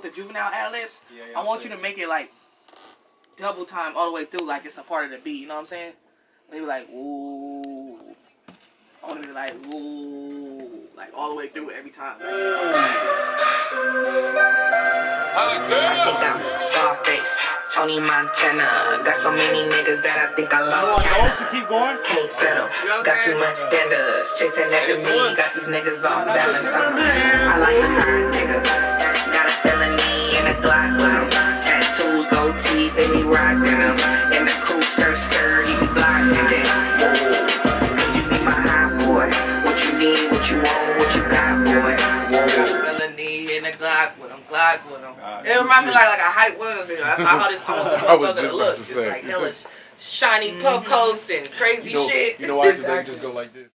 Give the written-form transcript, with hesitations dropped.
the juvenile ad-libs, Yeah, I want you to make it like double time all the way through, like it's a part of the beat, you know what I'm saying? Maybe like, ooh. I want to be like, ooh, like all the way through every time. I think I'm Scarface, Tony Montana. Got so many niggas that I think I lost count. Keep going. Can't settle, got too much standards. Chasing after me, got these niggas off balance. I like high niggas. Got a felony and a Glock with 'em. Tattoos, gold teeth, they be rockin' them. And the cool skirt, he be blocking it. Could you be my high boy? What you need, what you want, what you got, boy? Felony and a Glock with him. It reminds me like a hype women's video. That's how this motherfucker to look. It's like hella shiny puff coats and crazy shit. You know why? Because they just go like this.